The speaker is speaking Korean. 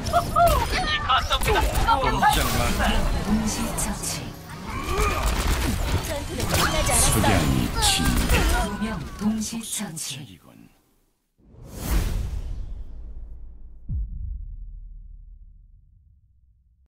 동시 처치. 전투는 끝나지 않았어. 석양이 친다. 두명 동시 처치. 이건